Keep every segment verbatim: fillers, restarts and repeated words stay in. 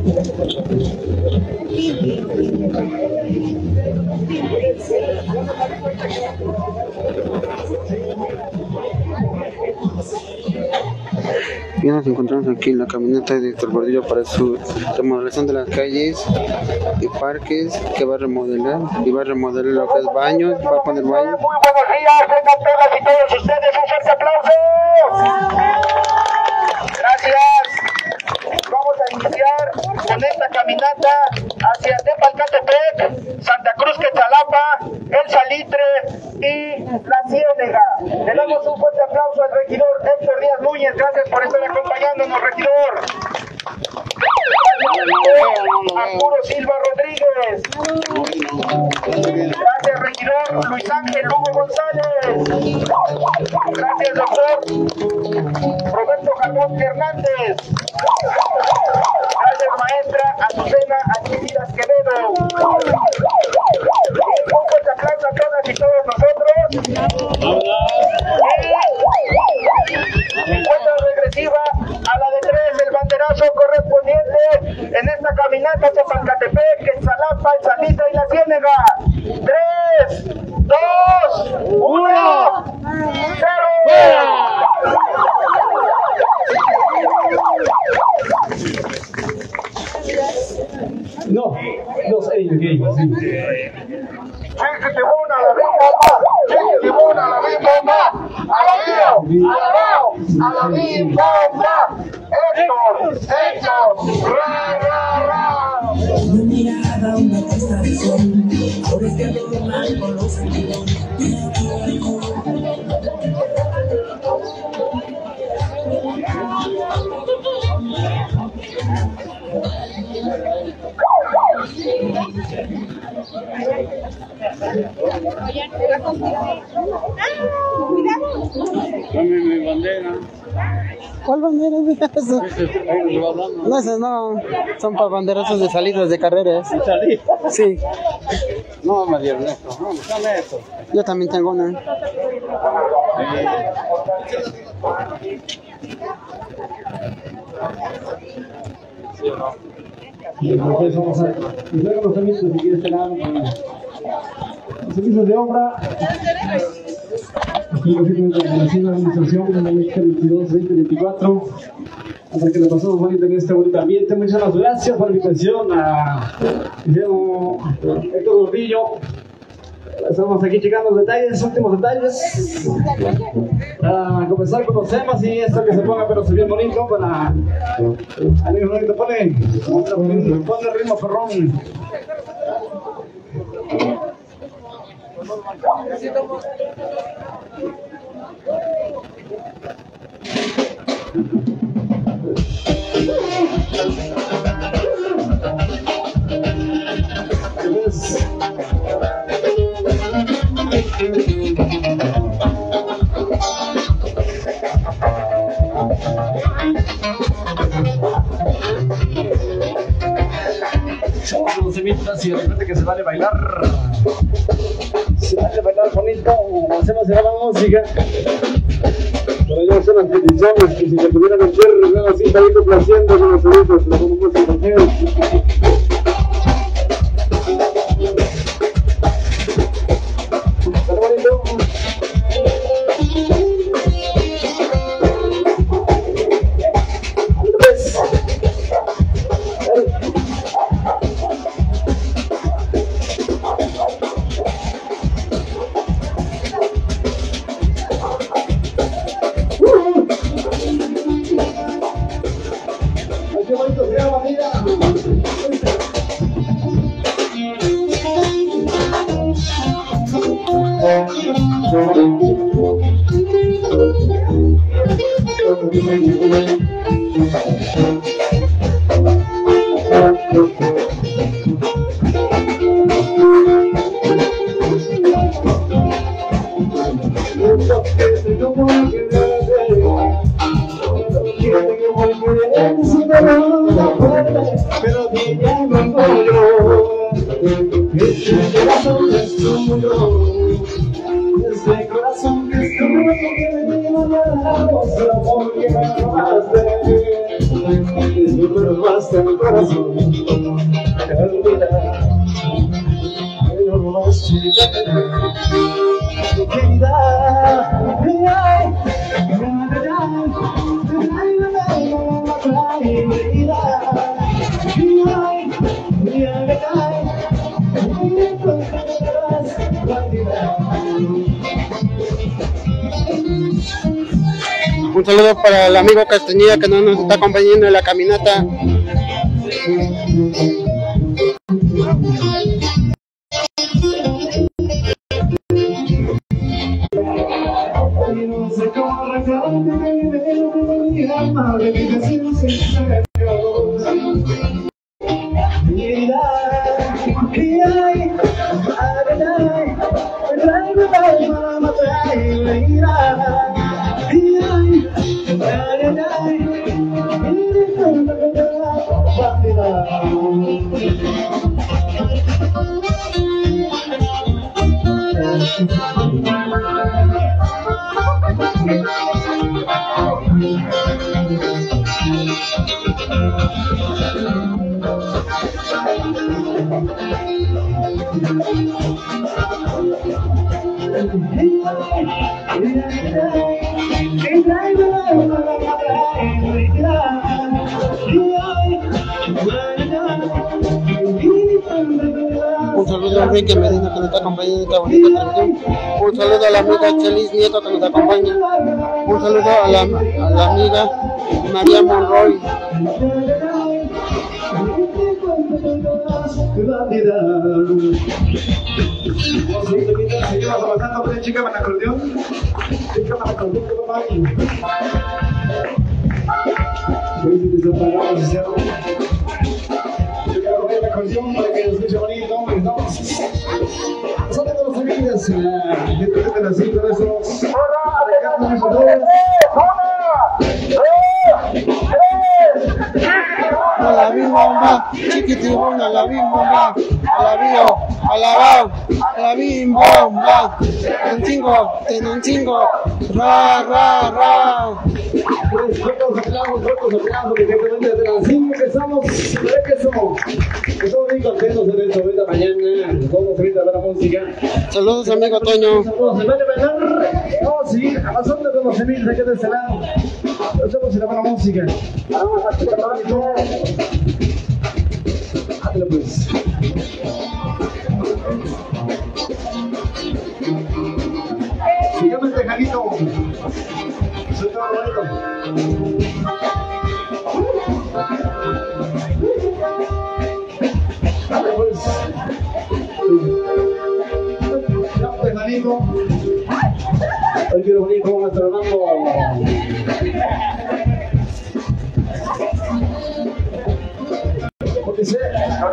Ya nos encontramos aquí en la camioneta de Héctor Gordillo para su remodelación de las calles y parques, que va a remodelar y va a remodelar lo que es baños, va a poner baños. Muy buenos días, tengan todas y todos ustedes un fuerte aplauso. Gracias. Vamos a iniciar con esta caminata hacia Tepalcatepec, Santa Cruz, Quetzalapa, El Salitre y La Ciénega. Le damos un fuerte aplauso al regidor Héctor Díaz Núñez. Gracias por estar acompañándonos, regidor. Arturo Silva Rodríguez. Gracias, regidor Luis Ángel Lugo González. Gracias, doctor Roberto Jardón Hernández. Gracias, maestra Azucena Alcibiades Quevedo. Un fuerte aplauso a todas y todos nosotros. Y cuenta regresiva a la de tres, el banderazo correspondiente en esta caminata de Tepalcatepec, Quetzalapa, El Salitre y La Ciénega. tres, dos, uno, cero. No, los ellos, ellos, sí. Chiqui Tibuna, a la bim bomba, Chiqui Tibuna, a la bim bomba, a la bio, a la bao, a la bim bomba, Héctor, Héctor, ra, ra, ra. Una mirada, una puesta de sol, ahora es que adornan con los amigos. Dame mi bandera. ¿Cuál bandera es eso? No, esas no. Son para banderazos de salidas de carreras. ¿De salidas? Sí. No, me dieron esto. No, dame esto. Yo también tengo una. Sí, no. Y después vamos a empezar con los servicios de este lado. Los servicios de obra. Aquí los servicios de la administración en el veintidós veinte veinticuatro. Hasta que le pasamos bonito en este bonito ambiente. Muchas gracias por la invitación a Héctor Gordillo. Estamos aquí checando los detalles, últimos detalles. Para comenzar con los temas y esto que se ponga, pero se ve bonito para. Alguien bonito, pone. Pone el ritmo, perrón. Nos invitan y de repente que se vale bailar. Se vale bailar bonito. Hacemos la música. Pero ya son las peticiones que si se pudieran hacer, luego así está ahí complaciendo con los saludos, lo como música con ellos. ¿Está bonito? Pero diría no puedo, este corazón es tuyo, este corazón que es tuyo, que me lleva a la voz, porque me robaste, disculpa, robaste el corazón. Un saludo para el amigo Castañeda que no nos está acompañando en la caminata. Un saludo a Enrique Medina que nos está acompañando en esta bonita transmisión. Un saludo a la amiga Chelis Nieto que nos acompaña. Un saludo a la, a la amiga María Monroy. Seguimos avanzando con el chica con acordeón. Chica con acordeón, que va aquí. Voy a desapagar la sesión. Chica con el acordeón para que nos escuche bonito. Estamos. Son de los amigos. Gente de las cinco de esos. A la bimba, chiquitibona, a la bimba, a la bio, a la bao, a la bimba, un chingo, en un chingo, ra, ra, ra. Pues fuertes aplausos, fuertes aplausos, directamente desde las cinco que estamos, que somos, que somos muy contentos de esta bonita mañana, todos ahorita a ver la música. Saludos amigo Toño. Saludos, en vez de bailar, vamos a seguir avanzando con los semillas aquí de este lado. Estamos en la buena música. Vamos a escuchar bonito. Ándale pues. Sigamos el tejadito. Eso está bonito. Ándale pues. Sigamos el tejadito. Hoy quiero venir con nuestro Rambo. Porque sé,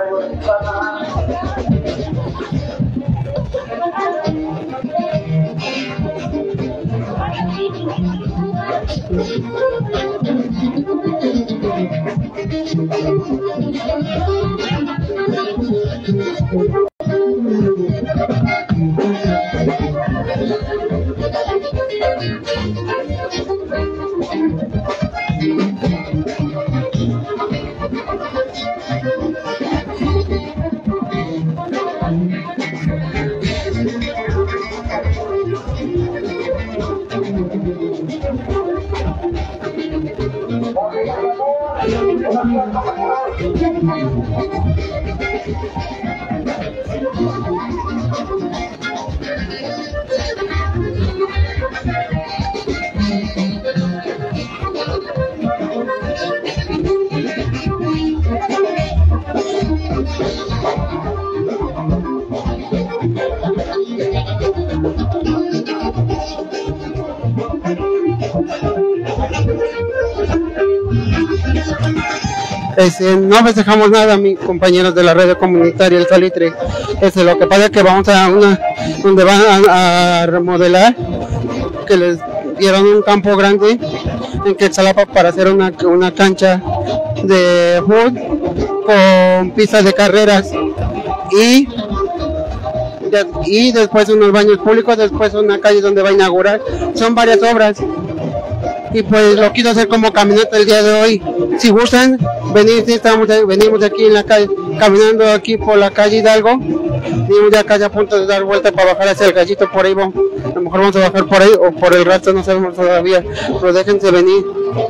Este, no festejamos nada, mis compañeros de la red comunitaria El Salitre. Este, lo que pasa es que vamos a una donde van a, a remodelar, que les dieron un campo grande en Quetzalapa para hacer una, una cancha de fútbol con pistas de carreras y, de, y después unos baños públicos, después una calle donde va a inaugurar. Son varias obras y pues lo quiero hacer como caminata el día de hoy. si gustan venir, sí, estamos, venimos aquí en la calle, caminando aquí por la calle Hidalgo. Venimos de acá ya a punto de dar vuelta para bajar hacia el Gallito, por ahí vamos. A lo mejor vamos a bajar por ahí o por el rastro, no sabemos todavía, pero déjense venir.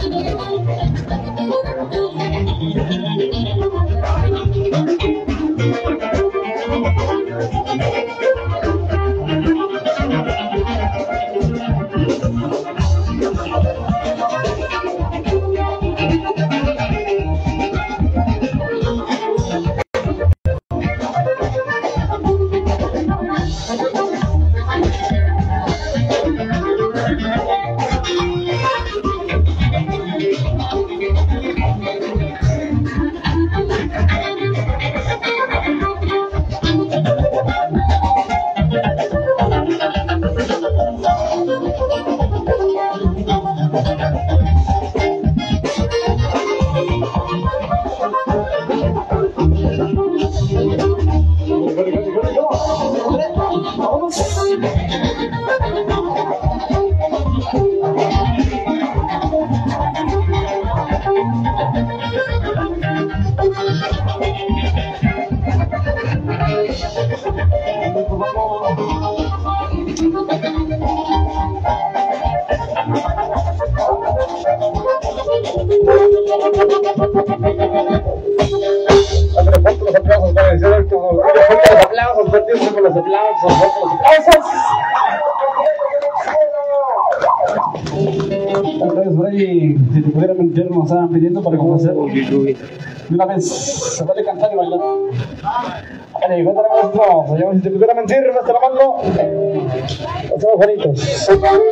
Si te pudiera mentir, nos estaban pidiendo para complacer. De una vez, se puede cantar y bailar. Vale, cuéntame maestro. Se llama Si te pudiera mentir, nuestra mano. Estamos bonitos.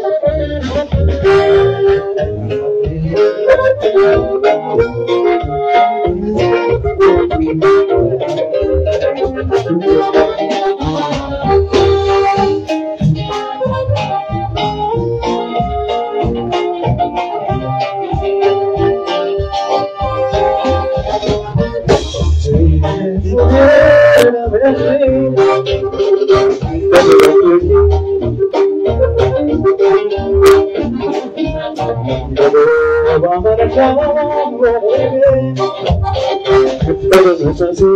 Pero no es así.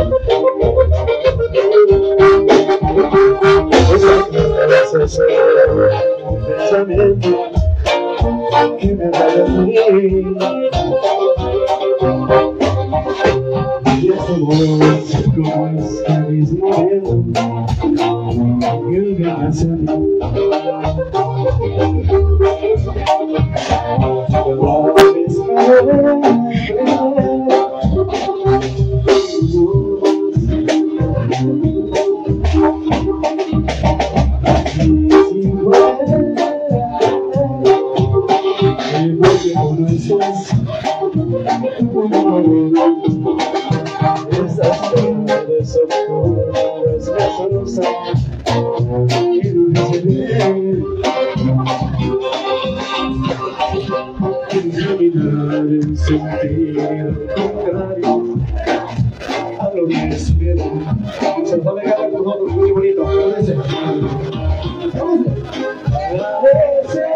Ese es un pensamiento que me da de mí. Y ese voz como este mismo momento que viene hacia mí. Pero la misma vez esas tardes oscuras me sonrosan y no se ven. Caminar en sentido contrario a lo que espero. Se va a pegar con nosotros muy bonito. Fíjense. A veces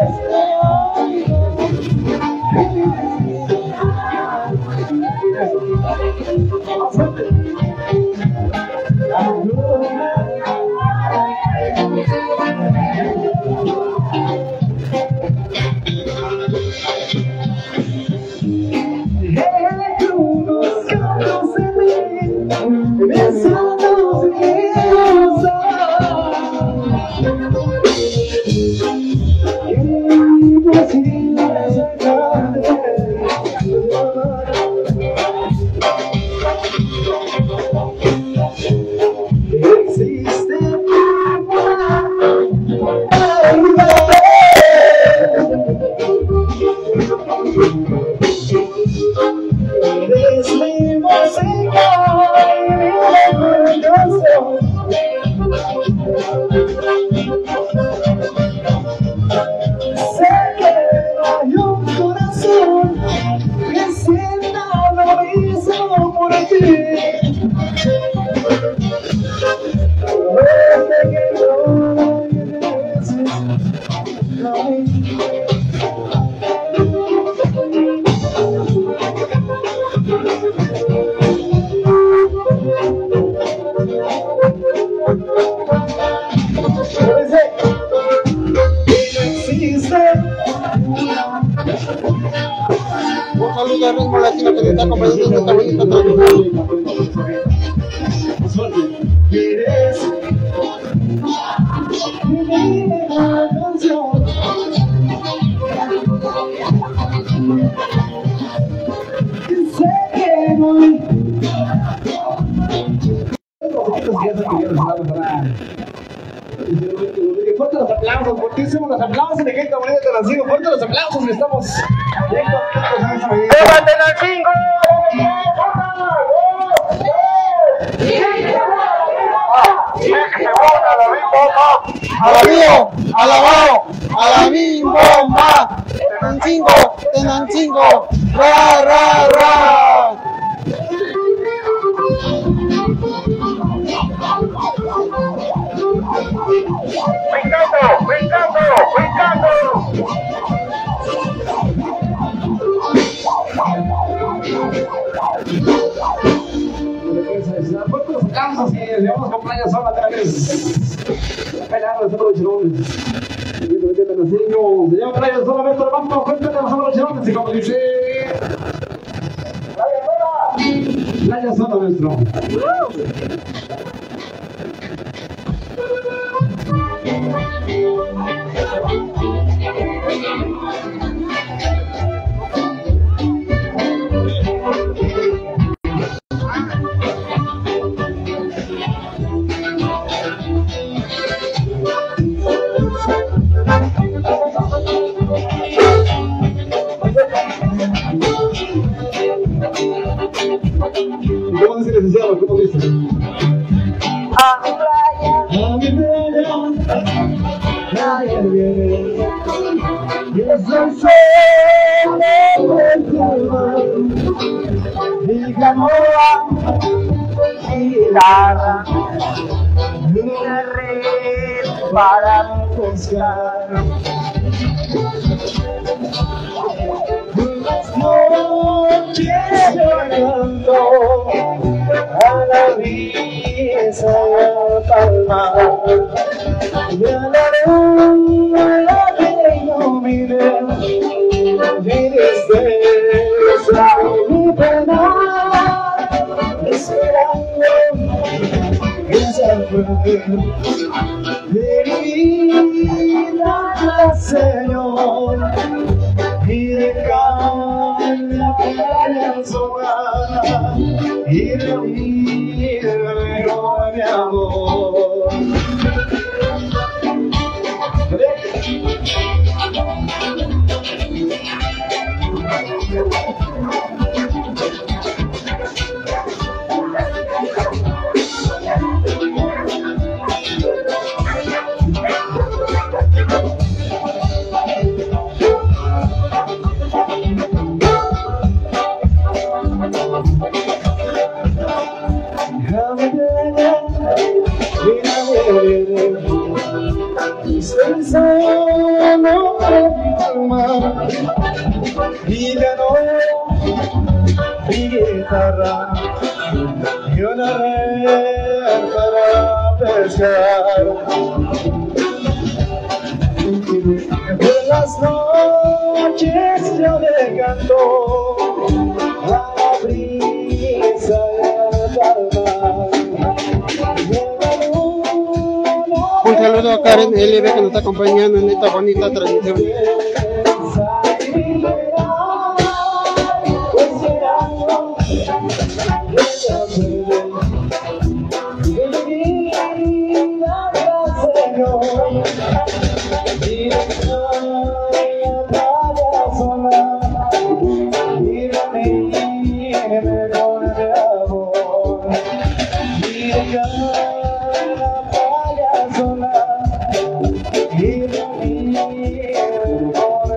no, no, no, suerte. ¿Quieres? Dime la canción. Sé que voy. Fuerte los aplausos, fuertísimos los aplausos de gente bonita de Tenancingo, fuerte los aplausos, estamos bien contentos en esta medida. ¡Viva Tenancingo! A la bio, a la bao, a la bim bomba. Tenancingo, Tenancingo, ra ra ra. ¡Brincando, brincando, brincando! Fuerte los aplausos y llevamos con Playa Sola otra vez. Peleando de los chirones. Se llama Playa Sola, Beto Armando, cuéntale a los chirones y como dice... Playa Sola, nuestro. ¿Cómo dice el licenciado? ¿Cómo dice? A mi playa, A mi playa, nadie viene. Yo soy solo el mar, mi canoa, mi guitarra, una red para pescar. las noches yo canto a la brisa y al palmar, y a la luna que ilumina mi tristeza y mi pena, esperando que se acuerde de mi vida, Señor, y de cada playa sola, y de mi con mi amor. Estoy solo en mar y ganó mi guitarra y una red para pescar. Por las noches yo le canto a la brisa y al palmar. Un saludo a Karen L B que nos está acompañando en esta bonita transmisión. Y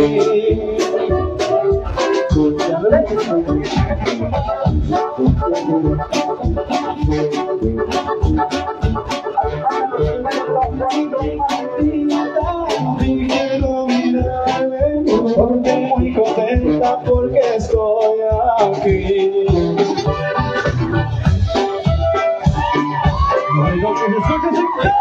Quiero mirarme porque muy contenta porque estoy aquí. Oigo que me escuchas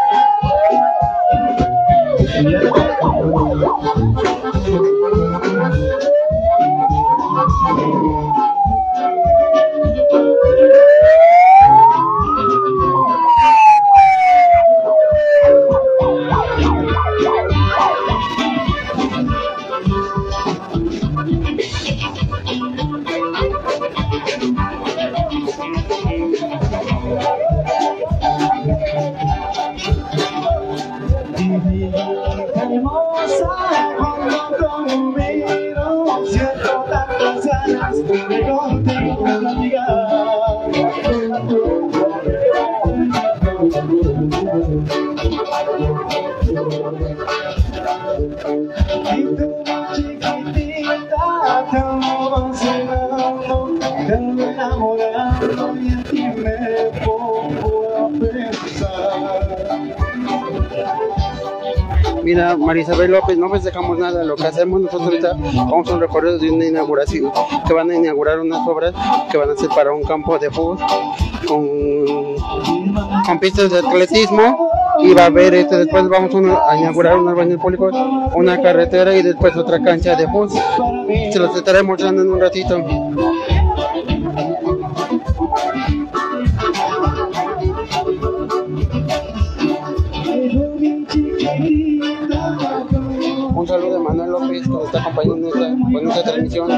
hermosa cuando como miro, siento tantas ganas de contigo platicar. Y tú chiquitita, te vas llegando, te enamorando y en ti me pongo a pensar. Mira, María Isabel López, no les dejamos nada. Lo que hacemos nosotros ahorita, vamos a un recorrido de una inauguración, que van a inaugurar unas obras que van a ser para un campo de fútbol con, con pistas de atletismo, y va a haber este, después vamos a inaugurar unos baños públicos, una carretera y después otra cancha de fútbol. Se los estaré mostrando en un ratito. Un saludo de Manuel López, que nos está acompañando en esta, en esta transmisión.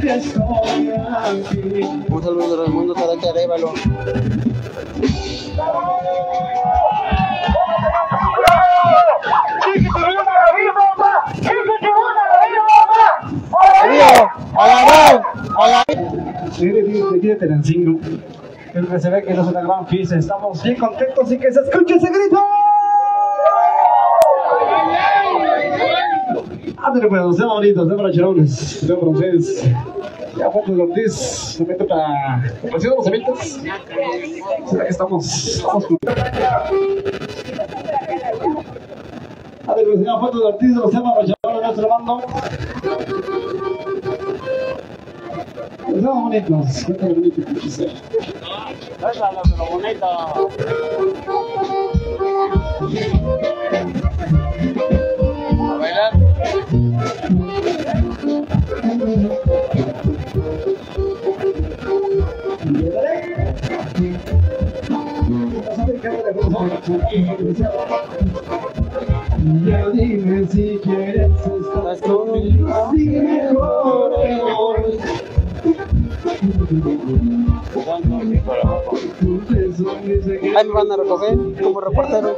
Un saludo de Raimundo Zarate Arévalo. Quédate en el cinco. El que se ve que no es una gran fiesta. Estamos bien contentos y que se escuche ese grito. Ándale pues, nos vemos bonitos, nos vemos charones, nos vemos con ustedes. Ya Fuentes de Ortiz, se mete para recién los eventos. ¿Será que estamos? Estamos con... Ándale pues, señor Fuentes de Ortiz, nos vemos para charones de nuestro bando. Nos vemos bonitos, cuéntale bonito que quise. Déjalo, pero bonito. A bailar. Ya dime si quieres estar conmigo, dime mejor hoy. Ahí me van a recoger como reportero.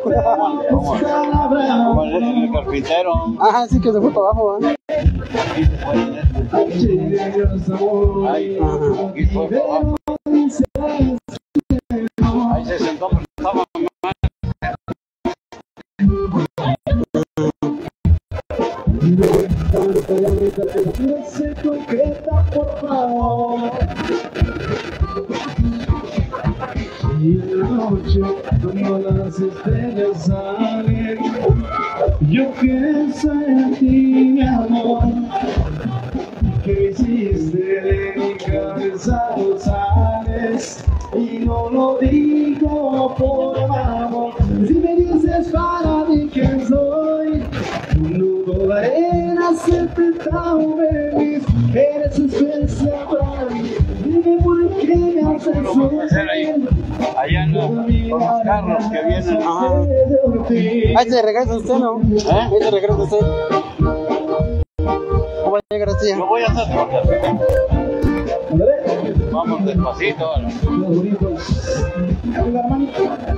Como el carpintero. Ajá, sí que se fue para abajo, ¿eh? Ahí, aquí fue para abajo. Ahí se sentó, pero estaba mal. No se concreta, por favor. Y en la noche, cuando las estrellas salen, yo pienso en ti, mi amor. Que hiciste de mi cabeza los sales, y no lo digo por amor. Si me dices para mí quién soy, un nudo de arena sepultado de mis, eres especial para mí. Dime por qué me haces sufrir. Allá en los, los carros que vienen. Ajá. Ahí se regresa usted, ¿no? ¿Eh? Ahí se regresa usted. ¿Cómo va a llegar así? Lo voy a hacer. Vamos despacito. Los bonitos. Hola, hermanito.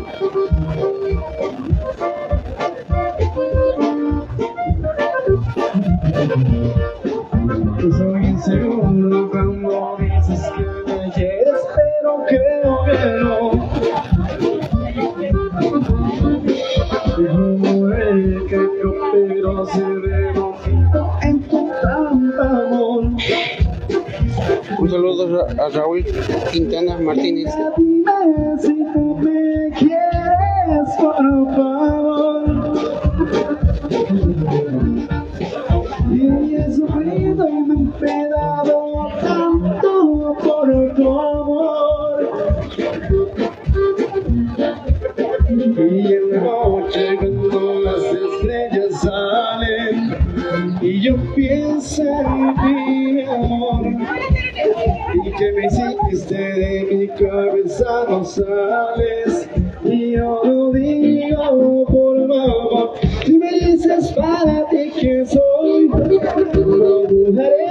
Soy inseguro cuando dices que me quieres, pero creo que no. Como el que yo pero se ve bonito en tu cara. Un saludo a Raúl Quintana Martínez. Dime si tú me quieres, por favor. Y he sufrido y me he empedado tanto por tu amor. Y en la noche cuando las estrellas salen y yo pienso en ti, amor, y que me hiciste de mi cabeza no sales, y yo lo digo por favor. Si me dices para ti que soy, no dudaré